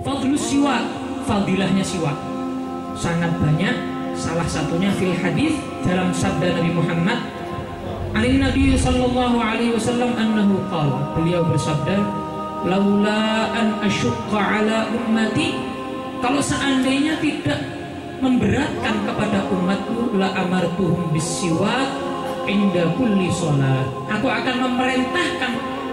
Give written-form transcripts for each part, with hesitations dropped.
Fadlus siwak, fadilahnya siwak sangat banyak. Salah satunya fil hadis, dalam sabda Nabi Muhammad Ali Nabi sallallahu alaihi wasallam annahu qala, beliau bersabda, laula an asyqa ala ummati, kalau seandainya tidak memberatkan kepada umatku, la amartuhum bisiwak inda kulli sholat, aku akan memerintahkan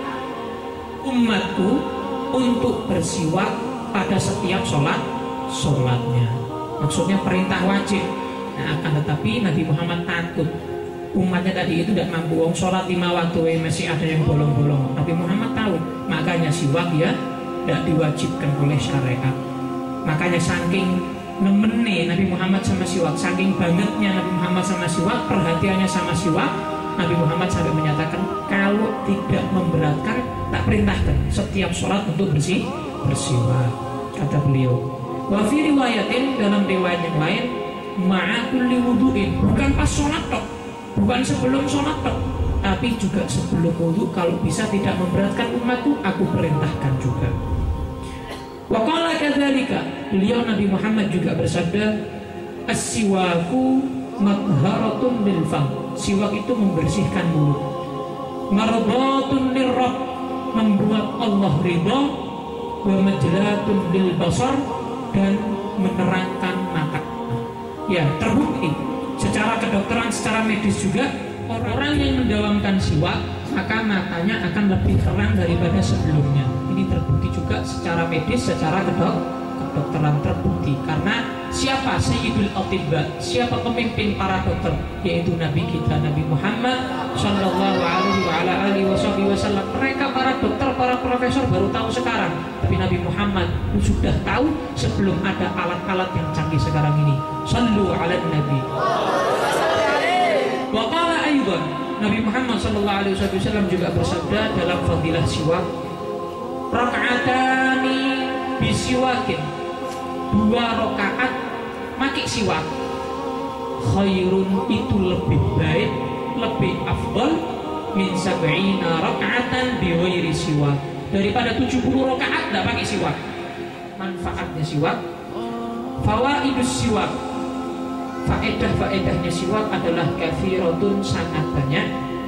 umatku untuk bersiwak pada setiap sholatnya. Maksudnya perintah wajib. Nah, akan tetapi Nabi Muhammad takut umatnya tadi itu tidak mampu. Wong sholat 5 waktu masih ada yang bolong-bolong. Nabi Muhammad tahu, makanya siwak ya tidak diwajibkan oleh syariat. Makanya saking nemene Nabi Muhammad sama siwak, saking bangetnya Nabi Muhammad sama siwak, perhatiannya sama siwak, Nabi Muhammad sampai menyatakan kalau tidak memberatkan, tak perintahkan setiap sholat untuk bersiwak. Kata beliau, wa fi riwayatin, dalam riwayat yang lain, ma'a kulli wudu'in, bukan pas sholat tok, bukan sebelum sholat tok, tapi juga sebelum wudu, kalau bisa tidak memberatkan umatku, aku perintahkan juga. Wa qala kadzalika, beliau Nabi Muhammad juga bersabda, as-siwaku madharatun lil fam, siwak itu membersihkan mulut, mardatun lirrabb, membuat Allah ridha, wa majlatun lil basar, dan menerangkan mata. Ya, terbukti secara kedokteran, secara medis juga, orang yang mendawamkan siwak maka matanya akan lebih terang daripada sebelumnya. Ini terbukti juga secara medis, secara kedokteran terbukti. Karena siapa Sayyidul Atibba, siapa pemimpin para dokter, yaitu Nabi kita Nabi Muhammad sallallahu alaihi wasallam. Mereka para dokter, para profesor baru tahu sekarang, tapi Nabi Muhammad sudah tahu sebelum ada alat-alat yang canggih sekarang ini. Sallu ala Nabi. Wa qala aidan, Nabi Muhammad sallallahu alaihi wasallam juga bersabda dalam fadilah siwak, raka'atani bisiwakin, 2 rakaat maki siwak, khairun, itu lebih baik, lebih afdal, min sab'ina raka'atan bi ghairi siwak, daripada 70 rakaat tidak pakai siwak. Manfaatnya siwak, fawaidus siwak, faedah-faedahnya siwak adalah kathiratun, sangat banyak.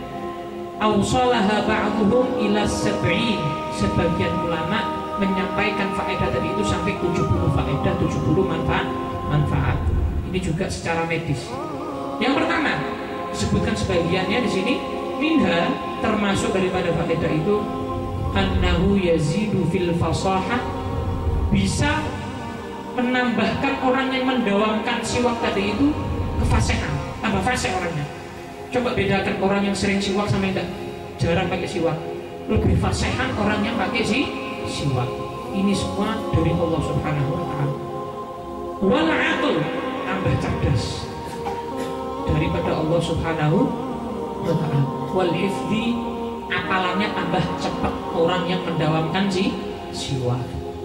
Awsalaha ba'duhum ila sab'in, sebagian ulama menyampaikan faedah tadi itu sampai 70 faedah, 70 manfaat. Ini juga secara medis. Yang pertama, disebutkan sebagiannya di sini, minha, termasuk daripada faedah itu, annahu yazidu fil fasahah, bisa menambahkan orang yang mendawamkan siwak tadi itu kefasihan, tambah fasih orangnya. Coba bedakan orang yang sering siwak sama yang jarang pakai siwak. Lebih fasihan orang yang pakai siwak. Ini semua dari Allah Subhanahu wa ta'ala. Wal aql, tambah cerdas daripada Allah Subhanahu wa ta'ala. Wal hifdi, apalannya tambah cepat orang yang mendawamkan siwak.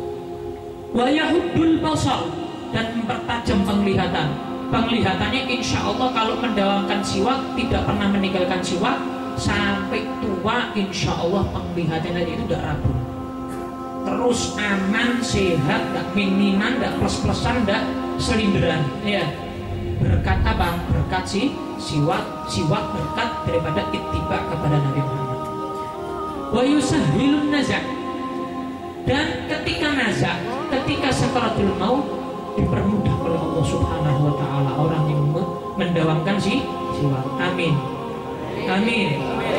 Wa yahuddul basar, dan mempertajam penglihatan. Penglihatannya insya Allah kalau mendawamkan siwak, tidak pernah meninggalkan siwak sampai tua, insya Allah penglihatannya itu tidak rapuh, terus aman, sehat, tidak miniman, tidak plus-plusan, tidak selinderan. Ya, berkat apa? Berkat siwak berkat daripada ittiba kepada Nabi Muhammad. Wa yusahhilun nazak, dan ketika nazak, ketika sakaratul maut, dipermudah oleh Allah Subhanahu wa ta'ala orang yang mendawamkan siwak. Amin. Amin.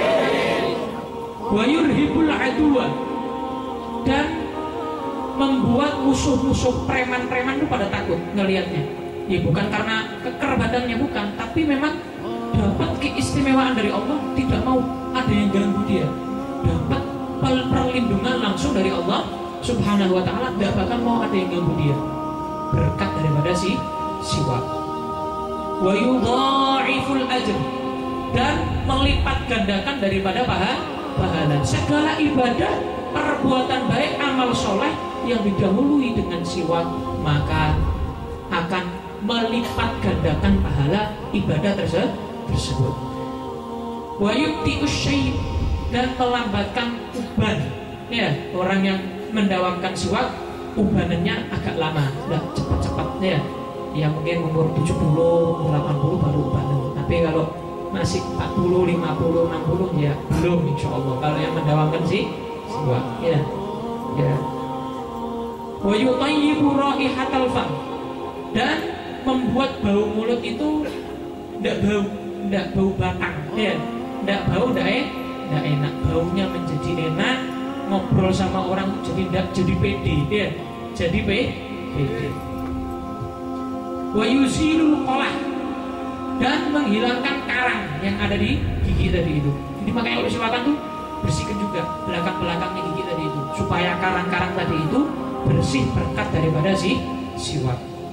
Wa yurhibul aduwa, dan membuat musuh-musuh preman-preman itu pada takut ngelihatnya. Ya bukan karena keker badannya, bukan, tapi memang dapat keistimewaan dari Allah, tidak mau ada yang ganggu dia, dapat perlindungan langsung dari Allah Subhanahu wa ta'ala, tidak bakal mau ada yang ganggu dia, berkat daripada siwak. Wa yudha'iful ajr, dan melipat gandakan daripada pahala. Segala ibadah, perbuatan baik, amal soleh yang didahului dengan siwak, maka akan melipat gandakan pahala ibadah tersebut. Wa yubti'us syai', dan melambatkan uban. Ya, orang yang mendawamkan siwak ubanannya agak lama, tidak cepat-cepat ya. Ya mungkin umur 70, umur 80 baru ubanan. Tapi kalau masih 40, 50, 60 ya belum, insya Allah. Kalau yang mendawamkan sih siwak ya. Ya. Wa yutayyibu raihatal fam, dan membuat bau mulut itu tidak bau batang ya, tidak bau, tidak enak, baunya menjadi enak, ngobrol sama orang jadi pede ya, jadi pede. Wa yuzilul qalah, dan menghilangkan karang yang ada di gigi tadi itu. Jadi makanya kalau siwakan tuh bersihkan juga belakang-belakangnya gigi tadi itu, supaya karang-karang tadi itu bersih berkat daripada siwak.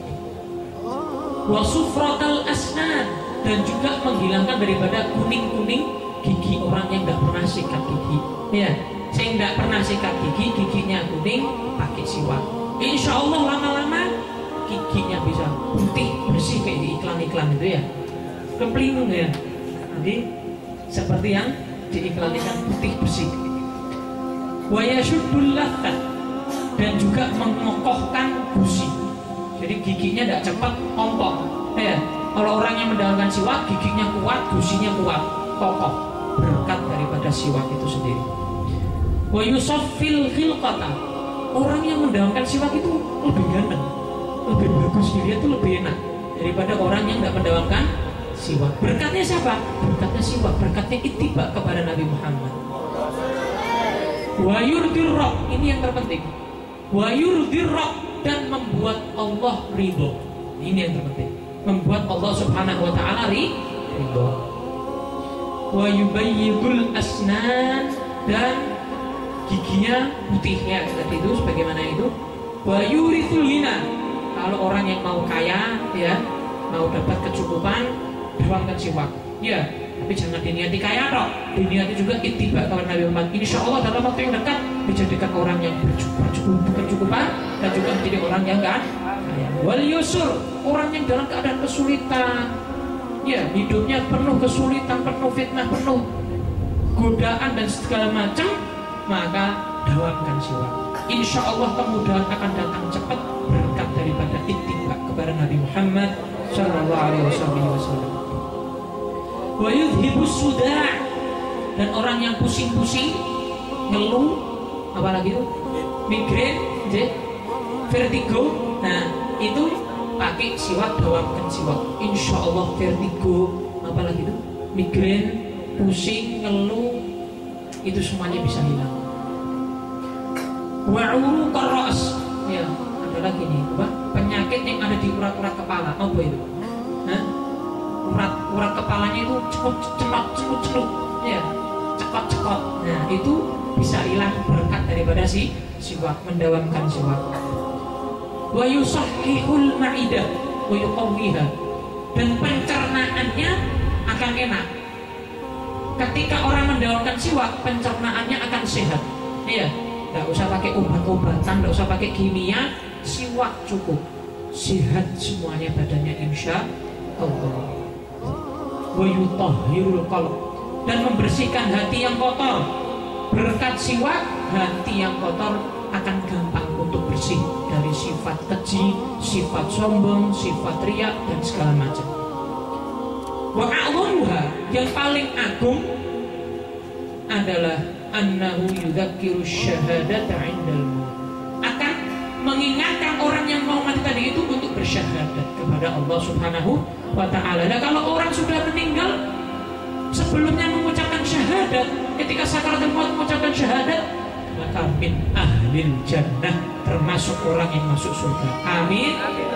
Wa sufratal asnan, dan juga menghilangkan daripada kuning-kuning gigi orang yang nggak pernah sikat gigi ya. Saya nggak pernah sikat gigi, giginya kuning, pakai siwak, insya Allah lama-lama giginya bisa putih bersih kayak di iklan-iklan itu ya, keplingung ya, nanti seperti yang di iklan-iklan putih bersih. Wa yashuddul lathah, dan juga mengokohkan gusi, jadi giginya tidak cepat ompong ya. Kalau orang yang mendapatkan siwak, giginya kuat, gusinya kuat, kokoh, berkat daripada siwak itu sendiri. Wa yusaffil khilqata, orang yang mendapatkan siwak itu lebih ganteng, lebih bagus dilihat, itu lebih enak daripada orang yang tidak mendapatkan siwak. Berkatnya siapa? Berkatnya siwak, berkatnya ittiba kepada Nabi Muhammad. Wa yurdir rabb, ini yang terpenting. Wa yurdir rabb, dan membuat Allah ridho. Ini yang terpenting, membuat Allah Subhanahu wa taala ridho. Wa yubayyidul asnan, dan giginya putihnya tadi itu sebagaimana itu. Wa yurithul ghina, kalau orang yang mau kaya ya, mau dapat kecukupan, dawamkan siwak ya. Tapi jangan diniati kaya toh, diniati juga ittiba kepada Nabi Muhammad. Insya Allah dalam waktu yang dekat dijadikan orang yang berkecukupan, dan juga menjadi orang yang kaya. Wal yusur, orang yang dalam keadaan kesulitan ya, hidupnya penuh kesulitan, penuh fitnah, penuh godaan dan segala macam, maka dawamkan siwak. Insya Allah kemudahan akan datang cepat berkat daripada ittiba kepada Nabi Muhammad Sallallahu Alaihi Wasallam. Wa yudhibus suda', dan orang yang pusing-pusing, ngeluh, apalagi itu migrain, vertigo, nah itu pakai siwak, dawamkan siwak. Insya Allah vertigo, apalagi itu migrain, pusing, ngeluh, itu semuanya bisa hilang. Wa uruqar ra's, ya ada lagi nih, penyakit yang ada di urat-urat kepala, apa itu? Urat kepalanya itu cekot ya, cekot. Nah itu bisa hilang berkat daripada siwak, mendawamkan siwak. Wa yusahhihul ma'idah wa yuqawwiha, dan pencernaannya akan enak. Ketika orang mendawamkan siwak, pencernaannya akan sehat ya. Tidak usah pakai obat-obatan, tidak usah pakai kimia, siwak cukup, sehat semuanya badannya insya Allah. Wa yutahhirul qalb, dan membersihkan hati yang kotor. Berkat siwak, hati yang kotor akan gampang untuk bersih dari sifat keji, sifat sombong, sifat riya, dan segala macam. Wa a'dhamuha, yang paling agung adalah annahu yudzakiru syahadata 'indal maut, akan mengingatkan orang yang mau mati tadi itu untuk bersyahadat kepada Allah Subhanahu wa ta'ala. Nah kalau orang sudah meninggal sebelumnya mengucapkan syahadat, ketika sakaratul maut mengucapkan syahadat, maka min ahlil jannah, termasuk orang yang masuk surga. Amin.